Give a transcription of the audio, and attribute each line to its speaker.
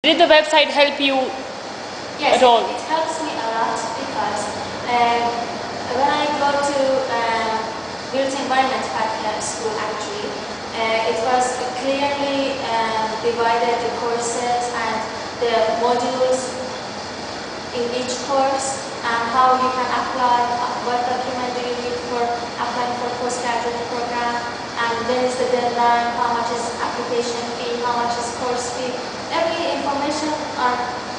Speaker 1: Did the website help you
Speaker 2: Yes,
Speaker 1: at all?
Speaker 2: it helps me a lot because when I go to built environment school actually, it was clearly divided the courses and the modules in each course and how you can apply, what document do you need for applying for postgraduate program, and when is the deadline, how much is application fee, how much is course fee. Every information are